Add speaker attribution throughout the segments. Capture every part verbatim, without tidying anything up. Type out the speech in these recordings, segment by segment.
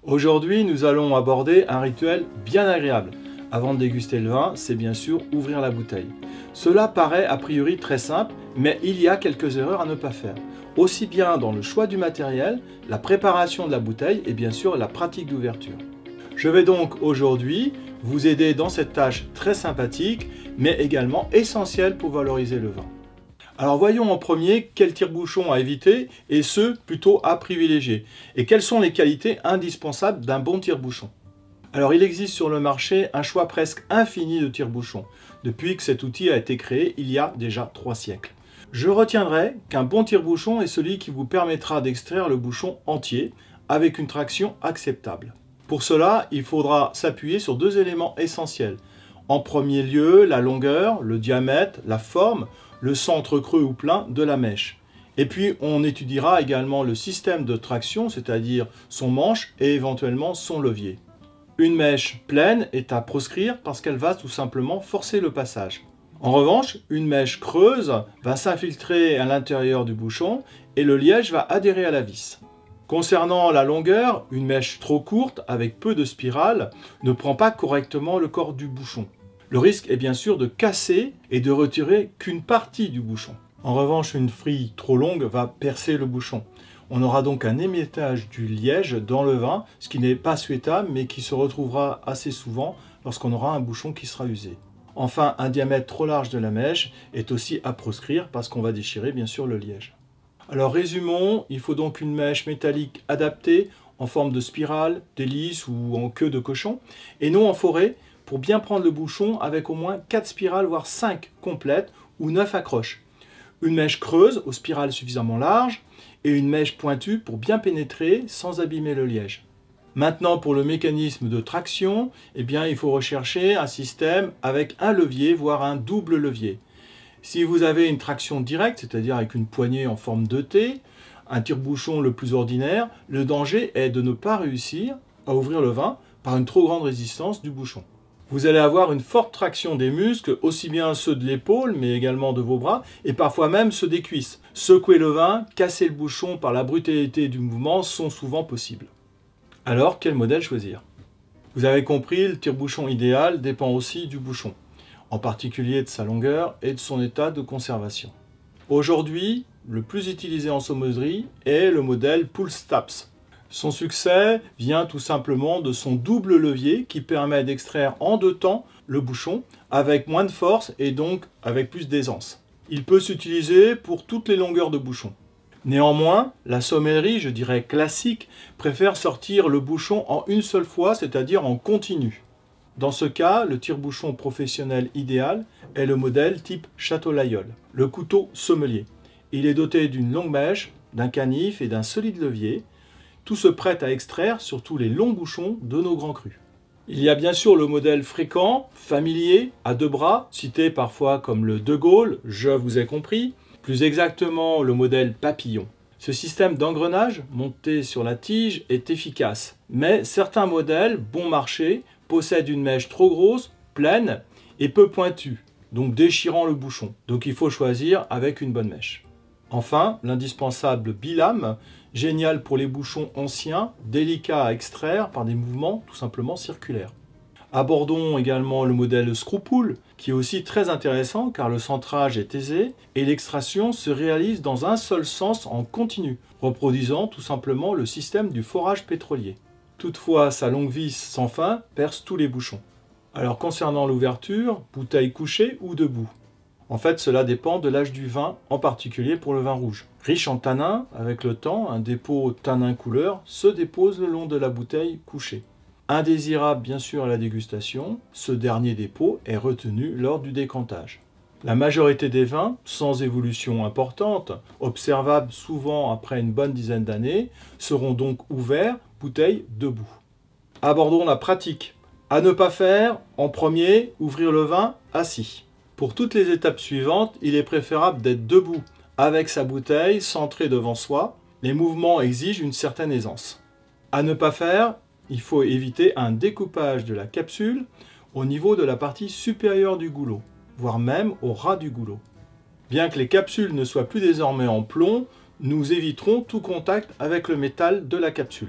Speaker 1: Aujourd'hui, nous allons aborder un rituel bien agréable. Avant de déguster le vin, c'est bien sûr ouvrir la bouteille. Cela paraît a priori très simple, mais il y a quelques erreurs à ne pas faire. Aussi bien dans le choix du matériel, la préparation de la bouteille et bien sûr la pratique d'ouverture. Je vais donc aujourd'hui vous aider dans cette tâche très sympathique, mais également essentielle pour valoriser le vin. Alors voyons en premier quel tire-bouchon à éviter et ceux plutôt à privilégier. Et quelles sont les qualités indispensables d'un bon tire-bouchon. Alors il existe sur le marché un choix presque infini de tire-bouchons, depuis que cet outil a été créé il y a déjà trois siècles. Je retiendrai qu'un bon tire-bouchon est celui qui vous permettra d'extraire le bouchon entier avec une traction acceptable. Pour cela, il faudra s'appuyer sur deux éléments essentiels. En premier lieu, la longueur, le diamètre, la forme, le centre creux ou plein de la mèche. Et puis on étudiera également le système de traction, c'est-à-dire son manche et éventuellement son levier. Une mèche pleine est à proscrire parce qu'elle va tout simplement forcer le passage. En revanche, une mèche creuse va s'infiltrer à l'intérieur du bouchon et le liège va adhérer à la vis. Concernant la longueur, une mèche trop courte avec peu de spirales ne prend pas correctement le corps du bouchon. Le risque est bien sûr de casser et de retirer qu'une partie du bouchon. En revanche, une frille trop longue va percer le bouchon. On aura donc un émiettage du liège dans le vin, ce qui n'est pas souhaitable mais qui se retrouvera assez souvent lorsqu'on aura un bouchon qui sera usé. Enfin, un diamètre trop large de la mèche est aussi à proscrire parce qu'on va déchirer bien sûr le liège. Alors résumons, il faut donc une mèche métallique adaptée en forme de spirale, d'hélice ou en queue de cochon et non en forêt, pour bien prendre le bouchon avec au moins quatre spirales, voire cinq complètes ou neuf accroches. Une mèche creuse aux spirales suffisamment larges et une mèche pointue pour bien pénétrer sans abîmer le liège. Maintenant pour le mécanisme de traction, eh bien, il faut rechercher un système avec un levier, voire un double levier. Si vous avez une traction directe, c'est-à-dire avec une poignée en forme de T, un tire-bouchon le plus ordinaire, le danger est de ne pas réussir à ouvrir le vin par une trop grande résistance du bouchon. Vous allez avoir une forte traction des muscles, aussi bien ceux de l'épaule, mais également de vos bras, et parfois même ceux des cuisses. Secouer le vin, casser le bouchon par la brutalité du mouvement sont souvent possibles. Alors, quel modèle choisir? Vous avez compris, le tire-bouchon idéal dépend aussi du bouchon, en particulier de sa longueur et de son état de conservation. Aujourd'hui, le plus utilisé en sommellerie est le modèle Pull-Staps. Son succès vient tout simplement de son double levier qui permet d'extraire en deux temps le bouchon avec moins de force et donc avec plus d'aisance. Il peut s'utiliser pour toutes les longueurs de bouchon. Néanmoins, la sommellerie, je dirais classique, préfère sortir le bouchon en une seule fois, c'est-à-dire en continu. Dans ce cas, le tire-bouchon professionnel idéal est le modèle type Château-Lailleul, le couteau sommelier. Il est doté d'une longue mèche, d'un canif et d'un solide levier. Tout se prête à extraire, surtout les longs bouchons de nos grands crus. Il y a bien sûr le modèle fréquent, familier, à deux bras, cité parfois comme le De Gaulle, je vous ai compris, plus exactement le modèle papillon. Ce système d'engrenage monté sur la tige est efficace, mais certains modèles, bon marché, possèdent une mèche trop grosse, pleine et peu pointue, donc déchirant le bouchon. Donc il faut choisir avec une bonne mèche. Enfin, l'indispensable bilame, génial pour les bouchons anciens, délicats à extraire par des mouvements tout simplement circulaires. Abordons également le modèle Screw-Pull, qui est aussi très intéressant car le centrage est aisé et l'extraction se réalise dans un seul sens en continu, reproduisant tout simplement le système du forage pétrolier. Toutefois, sa longue vis sans fin perce tous les bouchons. Alors concernant l'ouverture, bouteille couchée ou debout? En fait, cela dépend de l'âge du vin, en particulier pour le vin rouge. Riche en tanins, avec le temps, un dépôt tanin couleur se dépose le long de la bouteille couchée. Indésirable bien sûr à la dégustation, ce dernier dépôt est retenu lors du décantage. La majorité des vins, sans évolution importante, observables souvent après une bonne dizaine d'années, seront donc ouverts, bouteille debout. Abordons la pratique. À ne pas faire, en premier, ouvrir le vin assis. Pour toutes les étapes suivantes, il est préférable d'être debout, avec sa bouteille centrée devant soi. Les mouvements exigent une certaine aisance. À ne pas faire, il faut éviter un découpage de la capsule au niveau de la partie supérieure du goulot, voire même au ras du goulot. Bien que les capsules ne soient plus désormais en plomb, nous éviterons tout contact avec le métal de la capsule.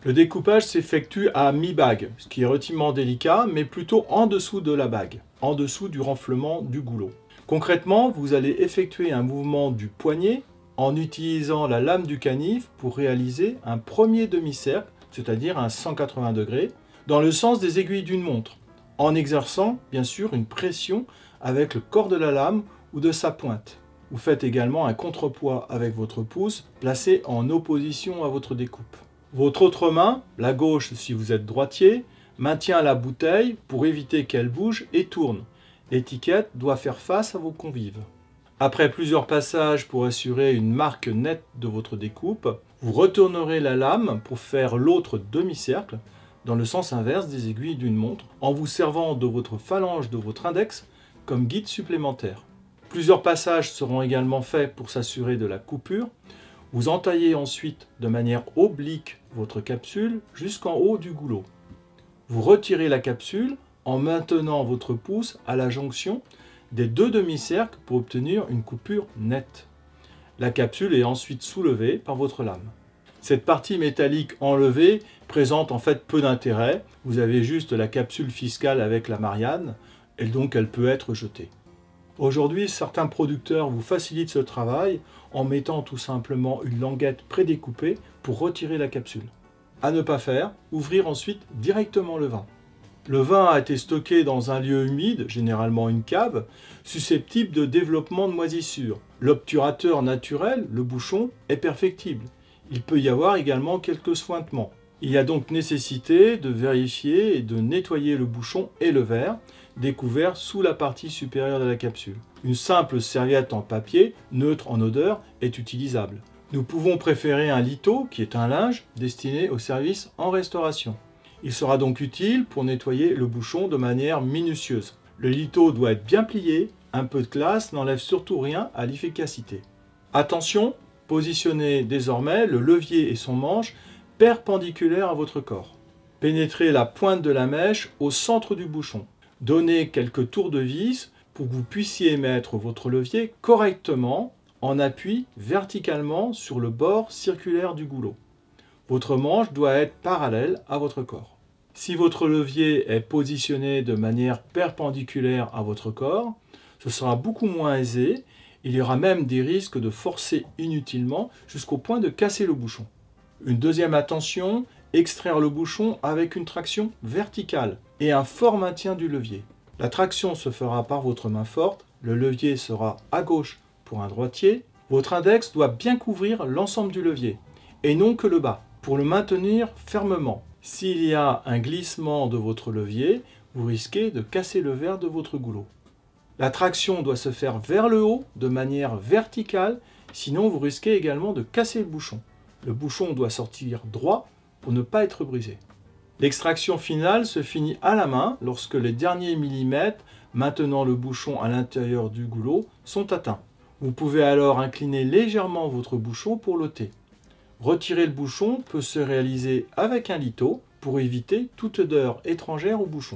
Speaker 1: Le découpage s'effectue à mi-bague, ce qui est relativement délicat, mais plutôt en dessous de la bague, en dessous du renflement du goulot. Concrètement, vous allez effectuer un mouvement du poignet en utilisant la lame du canif pour réaliser un premier demi-cercle, c'est-à-dire un cent quatre-vingts degrés, dans le sens des aiguilles d'une montre, en exerçant bien sûr une pression avec le corps de la lame ou de sa pointe. Vous faites également un contrepoids avec votre pouce placé en opposition à votre découpe. Votre autre main, la gauche si vous êtes droitier, maintient la bouteille pour éviter qu'elle bouge et tourne. L'étiquette doit faire face à vos convives. Après plusieurs passages pour assurer une marque nette de votre découpe, vous retournerez la lame pour faire l'autre demi-cercle dans le sens inverse des aiguilles d'une montre en vous servant de votre phalange de votre index comme guide supplémentaire. Plusieurs passages seront également faits pour s'assurer de la coupure. Vous entaillez ensuite de manière oblique votre capsule jusqu'en haut du goulot. Vous retirez la capsule en maintenant votre pouce à la jonction des deux demi-cercles pour obtenir une coupure nette. La capsule est ensuite soulevée par votre lame. Cette partie métallique enlevée présente en fait peu d'intérêt. Vous avez juste la capsule fiscale avec la Marianne et donc elle peut être jetée. Aujourd'hui, certains producteurs vous facilitent ce travail en mettant tout simplement une languette prédécoupée pour retirer la capsule. À ne pas faire, ouvrir ensuite directement le vin. Le vin a été stocké dans un lieu humide, généralement une cave, susceptible de développement de moisissures. L'obturateur naturel, le bouchon, est perfectible. Il peut y avoir également quelques sointements. Il y a donc nécessité de vérifier et de nettoyer le bouchon et le verre, découvert sous la partie supérieure de la capsule. Une simple serviette en papier, neutre en odeur, est utilisable. Nous pouvons préférer un litho, qui est un linge destiné au service en restauration. Il sera donc utile pour nettoyer le bouchon de manière minutieuse. Le litho doit être bien plié, un peu de classe n'enlève surtout rien à l'efficacité. Attention, positionnez désormais le levier et son manche perpendiculaires à votre corps. Pénétrez la pointe de la mèche au centre du bouchon. Donnez quelques tours de vis pour que vous puissiez mettre votre levier correctement en appui verticalement sur le bord circulaire du goulot. Votre manche doit être parallèle à votre corps. Si votre levier est positionné de manière perpendiculaire à votre corps, ce sera beaucoup moins aisé. Il y aura même des risques de forcer inutilement jusqu'au point de casser le bouchon. Une deuxième attention, extraire le bouchon avec une traction verticale et un fort maintien du levier. La traction se fera par votre main forte, le levier sera à gauche pour un droitier. Votre index doit bien couvrir l'ensemble du levier et non que le bas, pour le maintenir fermement. S'il y a un glissement de votre levier, vous risquez de casser le verre de votre goulot. La traction doit se faire vers le haut de manière verticale, sinon vous risquez également de casser le bouchon. Le bouchon doit sortir droit pour ne pas être brisé. L'extraction finale se finit à la main lorsque les derniers millimètres maintenant le bouchon à l'intérieur du goulot sont atteints. Vous pouvez alors incliner légèrement votre bouchon pour l'ôter. Retirer le bouchon peut se réaliser avec un litho pour éviter toute odeur étrangère au bouchon.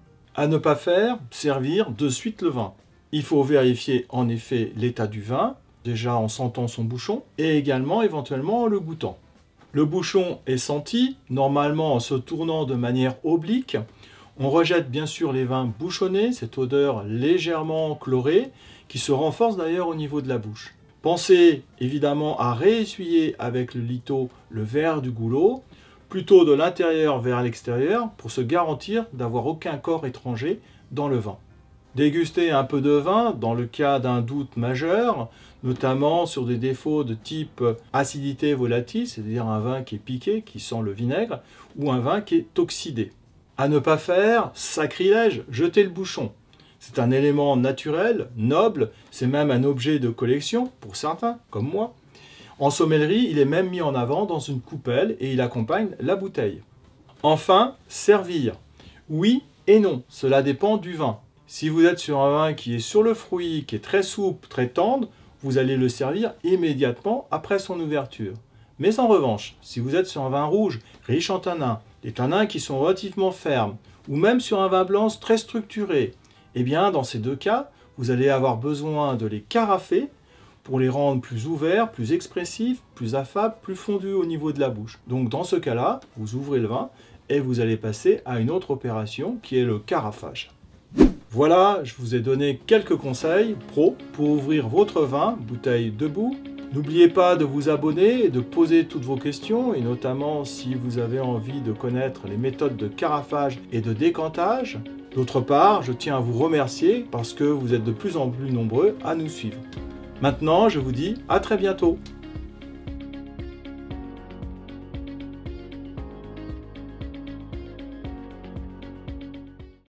Speaker 1: À ne pas faire, servir de suite le vin. Il faut vérifier en effet l'état du vin, déjà en sentant son bouchon, et également éventuellement en le goûtant. Le bouchon est senti, normalement en se tournant de manière oblique. On rejette bien sûr les vins bouchonnés, cette odeur légèrement chlorée, qui se renforce d'ailleurs au niveau de la bouche. Pensez évidemment à réessuyer avec le litho le verre du goulot, plutôt de l'intérieur vers l'extérieur, pour se garantir d'avoir aucun corps étranger dans le vin. Dégustez un peu de vin dans le cas d'un doute majeur, notamment sur des défauts de type acidité volatile, c'est-à-dire un vin qui est piqué, qui sent le vinaigre, ou un vin qui est oxydé. À ne pas faire, sacrilège, jetez le bouchon. C'est un élément naturel, noble, c'est même un objet de collection, pour certains, comme moi. En sommellerie, il est même mis en avant dans une coupelle et il accompagne la bouteille. Enfin, servir. Oui et non, cela dépend du vin. Si vous êtes sur un vin qui est sur le fruit, qui est très souple, très tendre, vous allez le servir immédiatement après son ouverture. Mais en revanche, si vous êtes sur un vin rouge, riche en tanins, des tanins qui sont relativement fermes, ou même sur un vin blanc très structuré, eh bien dans ces deux cas, vous allez avoir besoin de les carafer pour les rendre plus ouverts, plus expressifs, plus affables, plus fondus au niveau de la bouche. Donc dans ce cas-là, vous ouvrez le vin et vous allez passer à une autre opération qui est le carafage. Voilà, je vous ai donné quelques conseils pro pour ouvrir votre vin, bouteille debout. N'oubliez pas de vous abonner et de poser toutes vos questions, et notamment si vous avez envie de connaître les méthodes de carafage et de décantage. D'autre part, je tiens à vous remercier parce que vous êtes de plus en plus nombreux à nous suivre. Maintenant, je vous dis à très bientôt.